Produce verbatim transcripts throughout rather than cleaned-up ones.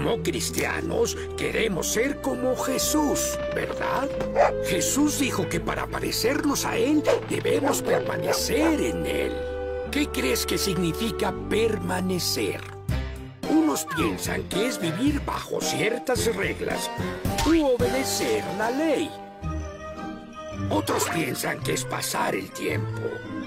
Como cristianos, queremos ser como Jesús, ¿verdad? Jesús dijo que para parecernos a Él, debemos permanecer en Él. ¿Qué crees que significa permanecer? Unos piensan que es vivir bajo ciertas reglas u obedecer la ley. Otros piensan que es pasar el tiempo.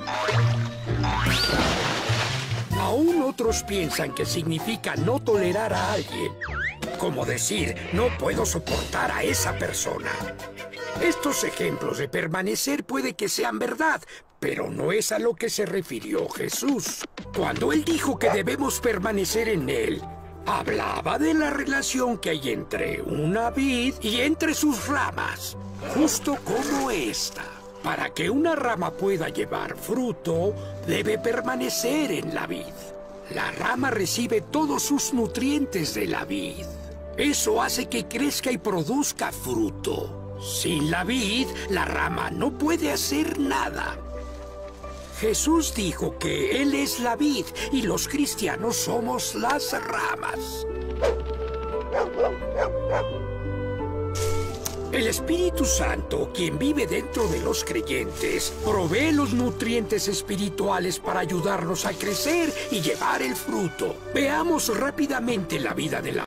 Aún otros piensan que significa no tolerar a alguien. Como decir, no puedo soportar a esa persona. Estos ejemplos de permanecer puede que sean verdad, pero no es a lo que se refirió Jesús. Cuando Él dijo que debemos permanecer en Él, hablaba de la relación que hay entre una vid y entre sus ramas, justo como esta. Para que una rama pueda llevar fruto, debe permanecer en la vid. La rama recibe todos sus nutrientes de la vid. Eso hace que crezca y produzca fruto. Sin la vid, la rama no puede hacer nada. Jesús dijo que Él es la vid y los cristianos somos las ramas. El Espíritu Santo, quien vive dentro de los creyentes, provee los nutrientes espirituales para ayudarnos a crecer y llevar el fruto. Veamos rápidamente la vida de la